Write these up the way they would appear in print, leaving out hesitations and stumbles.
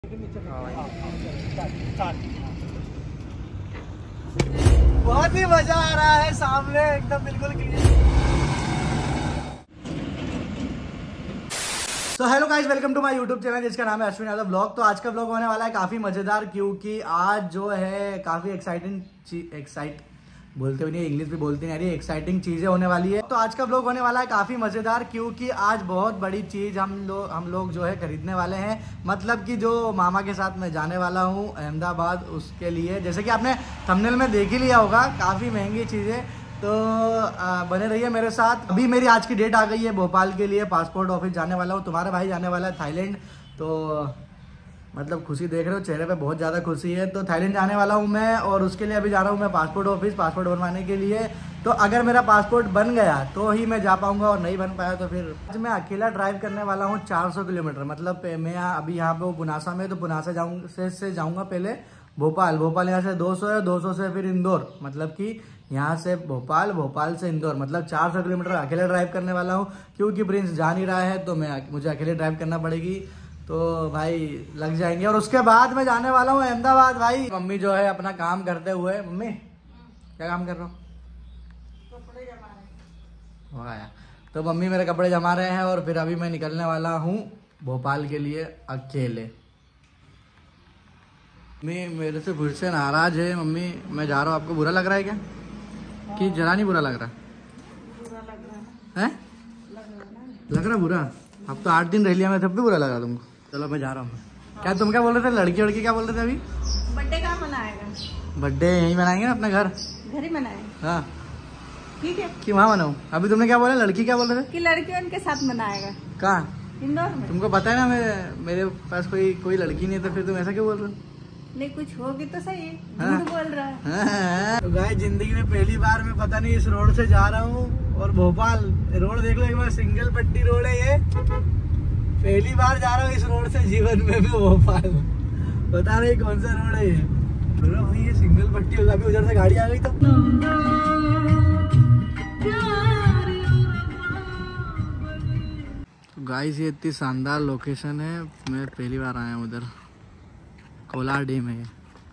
बहुत ही मजा आ रहा है, सामने एकदम बिल्कुल क्लियर। तो hello guys, welcome to my YouTube channel जिसका नाम है अश्विन यादव ब्लॉग। तो आज का ब्लॉग होने वाला है काफी मजेदार, क्योंकि आज जो है काफी बोलते भी नहीं, इंग्लिश भी बोलती नहीं, एक्साइटिंग चीजें होने वाली है। तो आज का ब्लॉग होने वाला है काफी मजेदार, क्योंकि आज बहुत बड़ी चीज हम लोग जो है खरीदने वाले हैं। मतलब कि जो मामा के साथ मैं जाने वाला हूँ अहमदाबाद, उसके लिए जैसे कि आपने थंबनेल में देख ही लिया होगा, काफी महंगी चीजें। तो बने रहिए मेरे साथ। अभी मेरी आज की डेट आ गई है, भोपाल के लिए पासपोर्ट ऑफिस जाने वाला हूँ। तुम्हारा भाई जाने वाला है थाईलैंड। तो मतलब खुशी देख रहे हो चेहरे पे, बहुत ज़्यादा खुशी है। तो थाईलैंड जाने वाला हूँ मैं, और उसके लिए अभी जा रहा हूँ मैं पासपोर्ट ऑफिस, पासपोर्ट बनवाने के लिए। तो अगर मेरा पासपोर्ट बन गया तो ही मैं जा पाऊँगा, और नहीं बन पाया तो फिर। आज मैं अकेला ड्राइव करने वाला हूँ 400 किलोमीटर। मतलब मैं अभी यहाँ पे पुनासा में, तो पुनासा से जाऊँगा पहले भोपाल यहाँ से 200 है, 200 से फिर इंदौर। मतलब कि यहाँ से भोपाल से इंदौर, मतलब 400 किलोमीटर अकेले ड्राइव करने वाला हूँ। क्योंकि प्रिंस जा नहीं रहा है तो मुझे अकेले ड्राइव करना पड़ेगी। तो भाई लग जाएंगे, और उसके बाद मैं जाने वाला हूँ अहमदाबाद। भाई मम्मी जो है अपना काम करते हुए, मम्मी क्या काम कर रहा हूँ? कपड़े जमा रहे। वाह, तो मम्मी मेरे कपड़े जमा रहे हैं, और फिर अभी मैं निकलने वाला हूँ भोपाल के लिए अकेले। मम्मी मेरे से फिर से नाराज है। मम्मी मैं जा रहा हूँ, आपको बुरा लग रहा है क्या? कि जरा नहीं बुरा लग रहा? बुरा लग रहा है? लग रहा बुरा? अब तो 8 दिन रह लिया मैं, तब भी बुरा लगा तुमको? चलो मैं जा रहा हूँ। क्या तुम क्या बोल रहे थे? लड़की क्या बोल रहे थे अभी? बर्थडे कहाँ मनाएगा? बर्थडे यहीं मनाएंगे ना, अपने घर ही मनाएंगे। हाँ ठीक है, कि वहाँ मनाऊँ? अभी तुमने क्या बोला? लड़की क्या बोल रहे थे? कि लड़की उनके साथ मनाएगा। कहाँ? इंदौर में। तुमको पता है ना मेरे पास कोई लड़की नहीं है, तो फिर तुम ऐसा क्यों बोल रहे हो? नहीं, कुछ होगी तो सही है, झूठ बोल रहा है। तो गाइस, जिंदगी में पहली बार मैं पता नहीं इस रोड से जा रहा हूँ, और भोपाल रोड देख लो एक बार, सिंगल पट्टी रोड है ये। पहली बार जा रहा हूँ इस रोड से जीवन में भी भोपाल। पता नहीं कौन सा रोड है ये। बोलो भाई ये सिंगल पट्टी होगा, अभी उधर से गाड़ी आ गई तो। गाइस ये इतनी शानदार लोकेशन है, मैं पहली बार आया हूँ उधर। कोलार डैम है।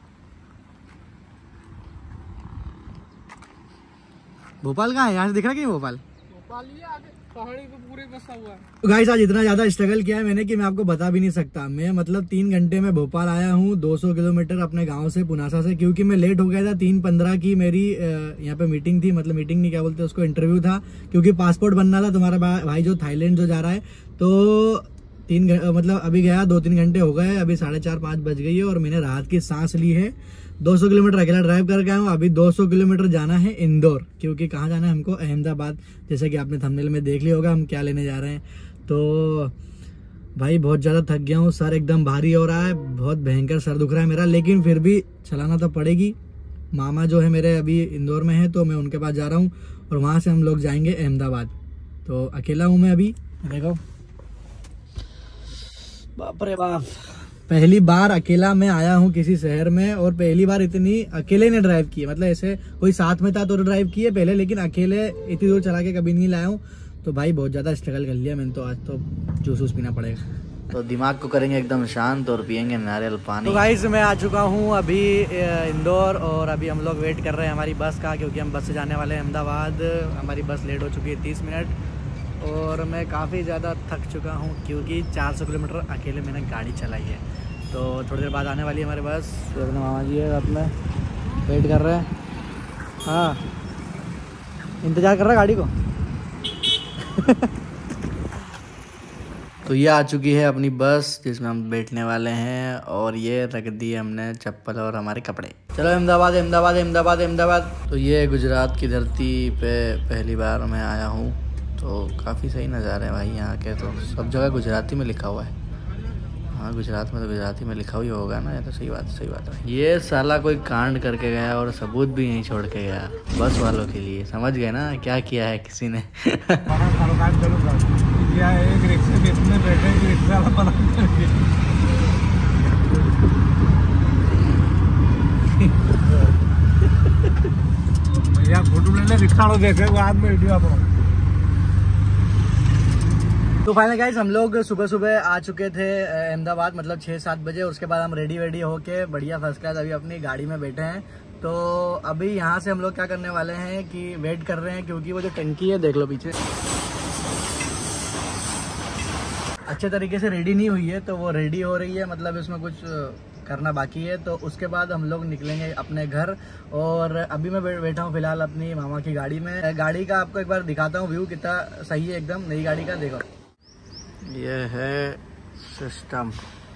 भोपाल कहाँ है? यहाँ से दिख रहा है कि भोपाल ही आगे पहाड़ी पे पूरे बसा हुआ है। तो गाइस आज इतना ज्यादा स्ट्रगल किया है मैंने कि मैं आपको बता भी नहीं सकता। मैं मतलब 3 घंटे में भोपाल आया हूँ, 200 किलोमीटर अपने गांव से, पुनासा से। क्योंकि मैं लेट हो गया था, 3:15 की मेरी यहाँ पे मीटिंग थी। मतलब मीटिंग नहीं, क्या बोलते उसको, इंटरव्यू था। क्योंकि पासपोर्ट बनना था। तुम्हारा भाई जो थाईलैंड जो जा रहा है, तो मतलब अभी गया 2-3 घंटे हो गए, अभी 4:30-5 बज गई है, और मैंने राहत की सांस ली है। 200 किलोमीटर अकेला ड्राइव करके आया हूँ। अभी 200 किलोमीटर जाना है इंदौर, क्योंकि कहाँ जाना है हमको? अहमदाबाद। जैसे कि आपने थंबनेल में देख लिया होगा हम क्या लेने जा रहे हैं। तो भाई बहुत ज़्यादा थक गया हूँ, सर एकदम भारी हो रहा है, बहुत भयंकर सर दुख रहा है मेरा, लेकिन फिर भी चलाना तो पड़ेगी। मामा जो है मेरे अभी इंदौर में है, तो मैं उनके पास जा रहा हूँ, और वहाँ से हम लोग जाएंगे अहमदाबाद। तो अकेला हूँ मैं अभी, देखो बाप रे बाप, पहली बार अकेला मैं आया हूँ किसी शहर में, और पहली बार इतनी अकेले ने ड्राइव की। मतलब ऐसे कोई साथ में था तो ड्राइव किए पहले, लेकिन अकेले इतनी दूर चला के कभी नहीं लाया हूँ। तो भाई बहुत ज़्यादा स्ट्रगल कर लिया मैंने। तो आज तो जूस पीना पड़ेगा, तो दिमाग को करेंगे एकदम शांत, और पियेंगे नारियल पानी। तो गाइस मैं आ चुका हूँ अभी इंदौर, और अभी हम लोग वेट कर रहे हैं हमारी बस का, क्योंकि हम बस से जाने वाले हैं अहमदाबाद। हमारी बस लेट हो चुकी है 30 मिनट, और मैं काफ़ी ज़्यादा थक चुका हूँ, क्योंकि 400 किलोमीटर अकेले मैंने गाड़ी चलाई है। तो थोड़ी देर बाद आने वाली है हमारी बस। तो अपने मामा जी है, रात में वेट कर रहे हैं। हाँ, इंतज़ार कर रहा है गाड़ी को। तो ये आ चुकी है अपनी बस, जिसमें हम बैठने वाले हैं, और ये रख दी हमने चप्पल और हमारे कपड़े। चलो अहमदाबाद। तो ये गुजरात की धरती पे पहली बार मैं आया हूँ। तो काफ़ी सही नज़ारे हैं भाई यहाँ के। तो सब जगह गुजराती में लिखा हुआ है। हाँ, गुजरात में तो गुजराती में लिखा हुआ होगा ना। ये तो सही बात है। ये साला कोई कांड करके गया, और सबूत भी यहीं छोड़ के गया, बस वालों के लिए। समझ गए ना क्या किया है किसी ने? फोटो लेने रिक्शा देखे बाद में वीडियो आप तो फाइनल गाइस हम लोग सुबह सुबह आ चुके थे अहमदाबाद, मतलब 6-7 बजे। उसके बाद हम रेडी वेडी होके बढ़िया फर्स्ट क्लास अभी अपनी गाड़ी में बैठे हैं। तो अभी यहाँ से हम लोग क्या करने वाले हैं कि वेट कर रहे हैं, क्योंकि वो जो टंकी है देख लो पीछे अच्छे तरीके से रेडी नहीं हुई है, तो वो रेडी हो रही है, मतलब इसमें कुछ करना बाकी है। तो उसके बाद हम लोग निकलेंगे अपने घर। और अभी मैं बैठा हूँ फिलहाल अपनी मामा की गाड़ी में। गाड़ी का आपको एक बार दिखाता हूँ व्यू, कितना सही है एकदम नई गाड़ी का। देखो ये है सिस्टम,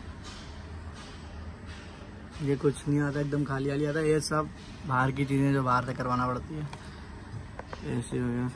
ये कुछ नहीं आता, एकदम खाली खाली आता है। ये सब बाहर की चीज़ें जो बाहर से करवाना पड़ती है। ऐसे हो गया।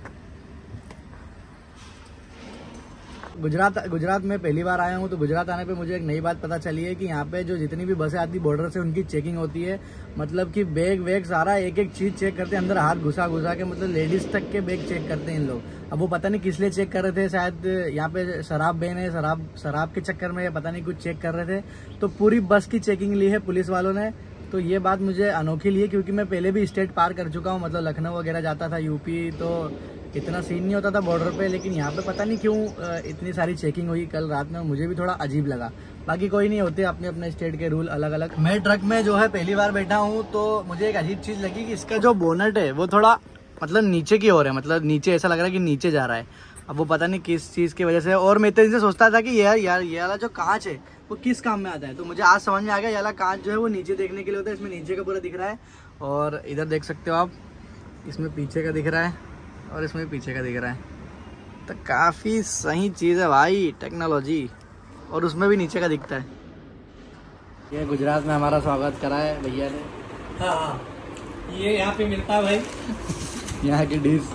गुजरात में पहली बार आया हूँ, तो गुजरात आने पे मुझे एक नई बात पता चली है कि यहाँ पे जो जितनी भी बसें आती बॉर्डर से उनकी चेकिंग होती है। मतलब कि बैग वैग सारा एक एक चीज़ चेक करते हैं, अंदर हाथ घुसा के, मतलब लेडीज तक के बैग चेक करते हैं इन लोग। अब वो पता नहीं किस लिए चेक कर रहे थे, शायद यहाँ पे शराब बैन है, शराब के चक्कर में पता नहीं कुछ चेक कर रहे थे। तो पूरी बस की चेकिंग ली है पुलिस वालों ने। तो ये बात मुझे अनोखी ली है, क्योंकि मैं पहले भी स्टेट पार कर चुका हूँ, मतलब लखनऊ वगैरह जाता था, यूपी, तो इतना सीन नहीं होता था बॉर्डर पे। लेकिन यहाँ पे पता नहीं क्यों इतनी सारी चेकिंग हुई कल रात में, मुझे भी थोड़ा अजीब लगा। बाकी कोई नहीं, होते अपने अपने स्टेट के रूल अलग अलग। मैं ट्रक में जो है पहली बार बैठा हूँ, तो मुझे एक अजीब चीज़ लगी कि इसका जो बोनट है वो थोड़ा मतलब नीचे की ओर है, मतलब नीचे ऐसा लग रहा है कि नीचे जा रहा है। अब वो पता नहीं किस चीज़ की वजह से। और मैं इतने दिन से सोचता था कि यार ये वाला जो कांच है वो किस काम में आता है, तो मुझे आज समझ में आ गया। ये वाला कांच जो है वो नीचे देखने के लिए होता है। इसमें नीचे का पूरा दिख रहा है, और इधर देख सकते हो आप, इसमें पीछे का दिख रहा है और इसमें पीछे का दिख रहा है। तो काफ़ी सही चीज़ है भाई टेक्नोलॉजी। और उसमें भी नीचे का दिखता है। ये गुजरात में हमारा स्वागत करा है भैया ने। हाँ, ये यहाँ पे मिलता है भाई। यहाँ की डिश।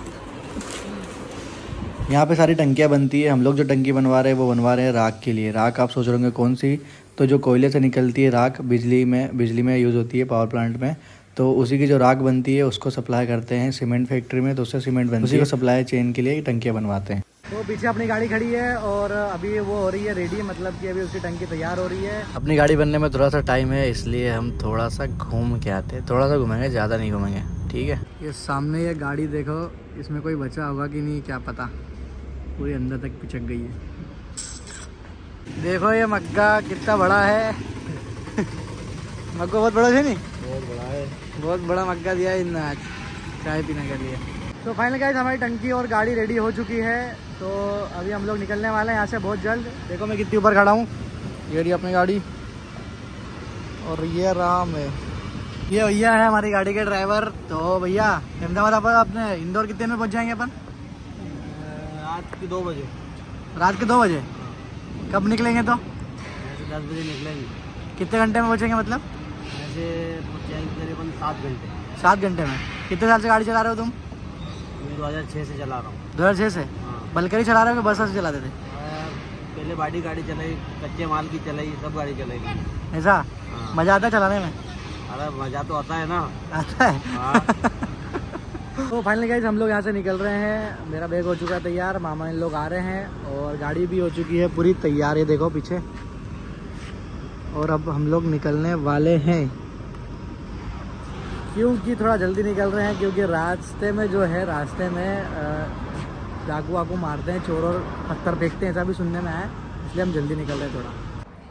यहाँ पे सारी टंकियाँ बनती है। हम लोग जो टंकी बनवा रहे हैं वो बनवा रहे हैं राख के लिए। राख आप सोच रहे होंगे कौन सी, तो जो कोयले से निकलती है राख, बिजली में यूज़ होती है पावर प्लांट में। तो उसी की जो राख बनती है उसको सप्लाई करते हैं सीमेंट फैक्ट्री में, तो उससे सीमेंट बनती है, उसी को सप्लाई चेन के लिए टंकियाँ बनवाते हैं। तो पीछे अपनी गाड़ी खड़ी है और अभी वो हो रही है रेडी, मतलब कि अभी उसकी टंकी तैयार हो रही है। अपनी गाड़ी बनने में थोड़ा सा टाइम है, इसलिए हम थोड़ा सा घूम के आते हैं। थोड़ा सा घूमेंगे, ज़्यादा नहीं घूमेंगे, ठीक है। ये सामने ये गाड़ी देखो, इसमें कोई बचा होगा कि नहीं क्या पता, पूरी अंदर तक पिचक गई है। देखो ये मग्गा कितना बड़ा है। मग्गा बहुत बड़ा है, नहीं बहुत बड़ा है, बहुत बड़ा मग्गा दिया है इन आज चाय पीने के लिए। तो फाइनल गाइस हमारी टंकी और गाड़ी रेडी हो चुकी है। तो अभी हम लोग निकलने वाले हैं यहाँ से बहुत जल्द। देखो मैं कितनी ऊपर खड़ा हूँ, ये रही अपनी गाड़ी और ये राम है, ये भैया है हमारी गाड़ी के ड्राइवर। तो भैया अहमदाबाद अपन अपने इंदौर कितने में पहुँच जाएंगे अपन? रात के 2 बजे। रात के 2 बजे? कब निकलेंगे? तो 10 बजे निकलेंगे। कितने घंटे में पहुँचेंगे? मतलब ऐसे पहुँचेंगे करीबन 7 घंटे। 7 घंटे में? कितने साल से गाड़ी चला रहे हो तुम? 2006 से चला रहा हूँ। 2006 से? बलकरी चला रहे हो कि बस से चलाते थे? पहले बाडी गाड़ी चलाई, कच्चे माल की चलाई, सब गाड़ी चलाई। ऐसा? मज़ा आता है चलाने में? अरे मज़ा तो आता है ना। आता है। तो फाइनली गाइस हम लोग यहाँ से निकल रहे हैं। मेरा बैग हो चुका है तैयार, मामा इन लोग आ रहे हैं और गाड़ी भी हो चुकी है पूरी तैयार है, देखो पीछे। और अब हम लोग निकलने वाले हैं, क्योंकि थोड़ा जल्दी निकल रहे हैं, क्योंकि रास्ते में जो है, रास्ते में डाकू वाकू मारते हैं, चोर और पत्थर फेंकते हैं, ऐसा भी सुनने में आया, इसलिए हम जल्दी निकल रहे हैं थोड़ा।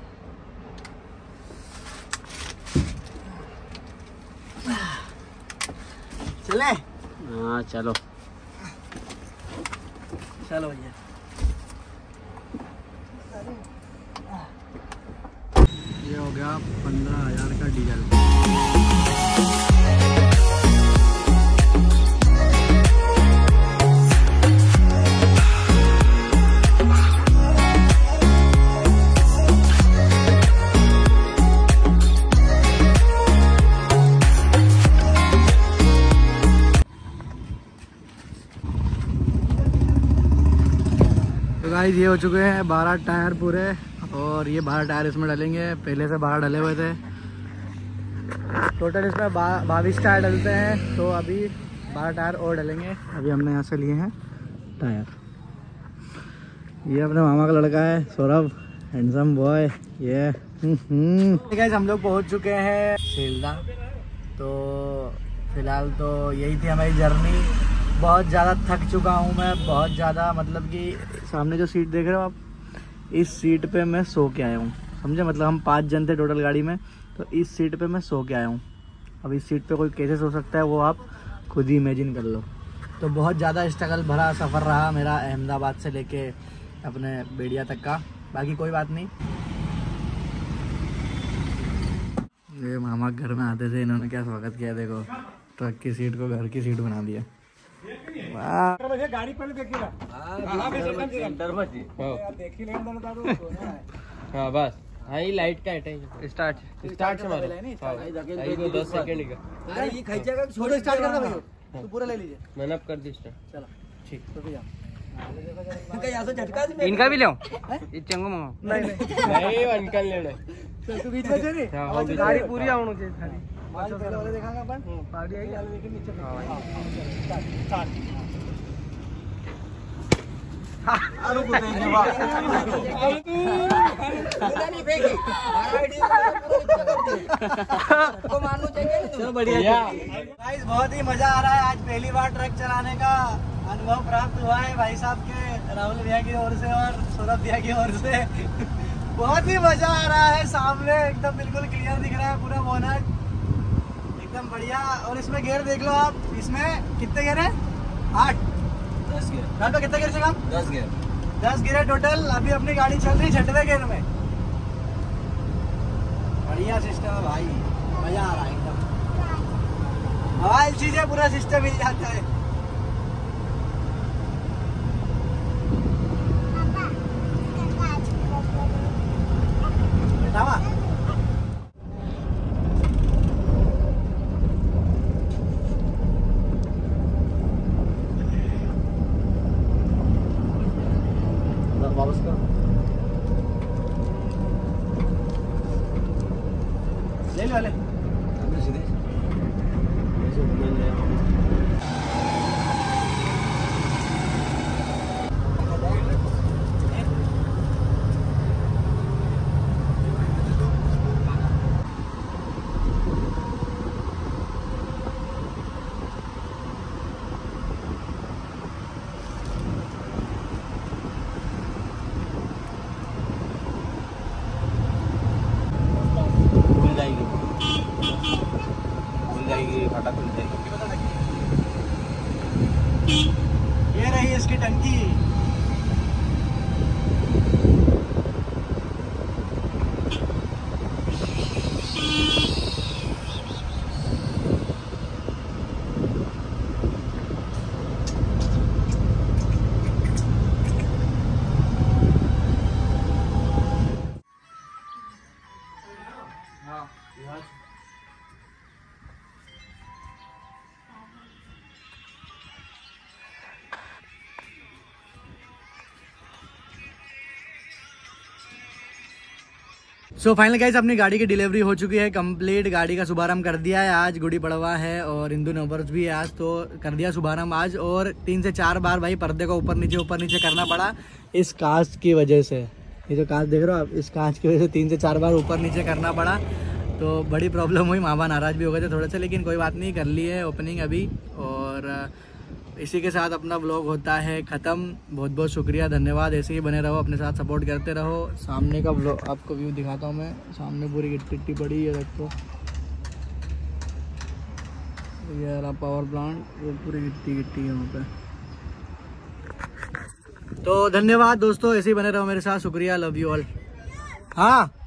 चले? हाँ चलो चलो भैया। ये हो गया 15,000 का डीजल। गाइस ये हो चुके हैं 12 टायर पूरे, और ये 12 टायर इसमें डलेंगे, पहले से 12 डले हुए थे। टोटल इसमें 22 टायर डलते हैं, तो अभी 12 टायर और डलेंगे। अभी हमने यहाँ से लिए हैं टायर। ये अपने मामा का लड़का है सौरभ, हैंडसम बॉय ये। गाइस हम लोग पहुँच चुके हैं सेल्दा। तो फिलहाल तो यही थी हमारी जर्नी। बहुत ज़्यादा थक चुका हूँ मैं, बहुत ज़्यादा। मतलब कि सामने जो सीट देख रहे हो आप, इस सीट पे मैं सो के आया हूँ, समझे। मतलब हम 5 जन थे टोटल गाड़ी में, तो इस सीट पे मैं सो के आया हूँ। अब इस सीट पे कोई कैसे सो सकता है वो आप खुद ही इमेजिन कर लो। तो बहुत ज़्यादा स्ट्रगल भरा सफ़र रहा मेरा अहमदाबाद से लेके अपने बेड़िया तक का। बाकी कोई बात नहीं। ये मामा घर में आते थे, इन्होंने क्या स्वागत किया, देखो ट्रक की सीट को घर की सीट बना दिया। गाड़ी पहले देखिए बस हाई लाइट का स्टार्ट से मारो। 10 सेकंड का ये खींचेगा, छोड़ो स्टार्ट कर दो भाई, तो पूरा ले लीजिए। मैंने अब कर दी स्टार्ट। चलो ठीक, तो भैया इनका भी ले चंगो मंगाओ। नहीं अंकल लेने तो बीच में से नहीं, गाड़ी पूरी आउनु चाहिए खाली। पहले वाले देखांगे अपन, गाड़ी आई वाले देखेंगे नीचे। स्टार्ट। बहुत ही मजा आ रहा है। आज पहली बार ट्रक चलाने का अनुभव प्राप्त हुआ है भाई साहब के, राहुल भैया की ओर से और सौरभ भैया की ओर से। बहुत ही मजा आ रहा है। सामने एकदम बिल्कुल क्लियर दिख रहा है पूरा बोनट, एकदम बढ़िया। और इसमें गियर देख लो आप, इसमें कितने गियर है? 8 10 गियर। गाड़ी पे कितने गियर से काम? 10 गियर। 10 गियर है टोटल। अभी अपनी गाड़ी चल रही 6वें गियर में। बढ़िया सिस्टम है भाई, मजा आ रहा है एकदम। मोबाइल चीजें पूरा सिस्टम मिल जाता है। बेटा वापस करो, ले लो ले। ये रही इसकी टंकी। सो फाइनल गाइस, अपनी गाड़ी की डिलीवरी हो चुकी है कंप्लीट। गाड़ी का शुभारंभ कर दिया है। आज गुड़ी पड़वा है और हिंदू नववर्ष भी है आज, तो कर दिया शुभारंभ आज। और 3 से 4 बार भाई पर्दे को ऊपर नीचे करना पड़ा इस कांच की वजह से। ये जो कांच देख रहे हो आप, इस कांच की वजह से 3 से 4 बार ऊपर नीचे करना पड़ा, तो बड़ी प्रॉब्लम हुई। मामा नाराज भी हो गए थे थोड़े से, लेकिन कोई बात नहीं, कर ली है ओपनिंग अभी। और इसी के साथ अपना व्लॉग होता है ख़त्म। बहुत बहुत शुक्रिया, धन्यवाद। ऐसे ही बने रहो, अपने साथ सपोर्ट करते रहो। सामने का व्लॉग आपको व्यू दिखाता हूँ मैं। सामने पूरी गिट्टी पड़ी है, देखो ये रहा पावर प्लांट, वो पूरी गिट्टी है वहाँ पे। तो धन्यवाद दोस्तों, ऐसे ही बने रहो मेरे साथ। शुक्रिया, लव यू ऑल। हाँ